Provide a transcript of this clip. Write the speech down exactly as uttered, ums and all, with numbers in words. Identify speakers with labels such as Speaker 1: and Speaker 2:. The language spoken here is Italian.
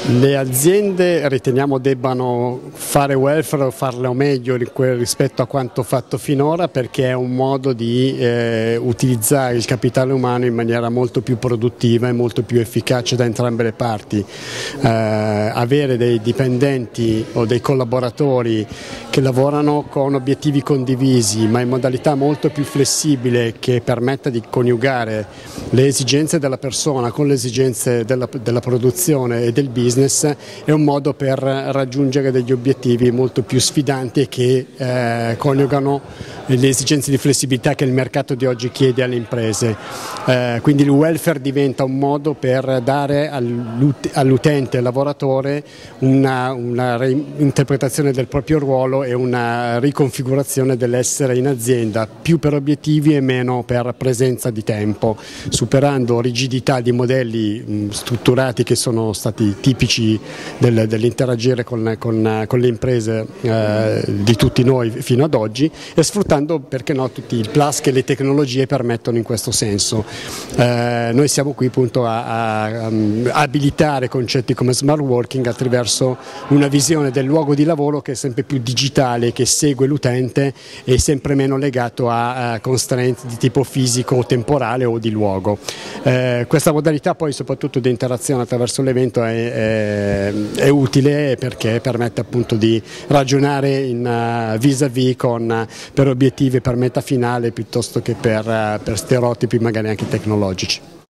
Speaker 1: Le aziende riteniamo debbano fare welfare o farlo meglio rispetto a quanto fatto finora, perché è un modo di eh, utilizzare il capitale umano in maniera molto più produttiva e molto più efficace da entrambe le parti. Eh, avere dei dipendenti o dei collaboratori che lavorano con obiettivi condivisi ma in modalità molto più flessibile, che permetta di coniugare le esigenze della persona con le esigenze della, della produzione e del business, è un modo per raggiungere degli obiettivi molto più sfidanti e che eh, coniugano le esigenze di flessibilità che il mercato di oggi chiede alle imprese. Eh, quindi il welfare diventa un modo per dare all'utente, al lavoratore, una, una reinterpretazione del proprio ruolo e una riconfigurazione dell'essere in azienda, più per obiettivi e meno per presenza di tempo, superando rigidità di modelli mh, strutturati che sono stati tipici del, dell'interagire con, con, con le imprese eh, di tutti noi fino ad oggi, e sfruttando, perché no, tutti i plus che le tecnologie permettono in questo senso. Eh, noi siamo qui appunto a, a, a abilitare concetti come smart working attraverso una visione del luogo di lavoro che è sempre più digitale, che segue l'utente e sempre meno legato a, a constraint di tipo fisico o temporale o di luogo. Eh, questa modalità poi soprattutto di interazione attraverso l'evento è, è, è utile, perché permette appunto di ragionare in uh, vis-à-vis con, per obiettivi per meta finale piuttosto che per, uh, per stereotipi magari anche tecnologici.